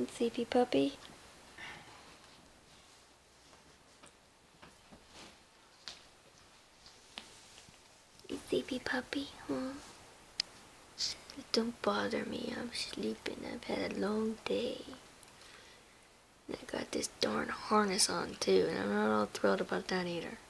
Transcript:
Sleepy puppy. Sleepy puppy, huh? Don't bother me, I'm sleeping. I've had a long day. And I got this darn harness on too, and I'm not all thrilled about that either.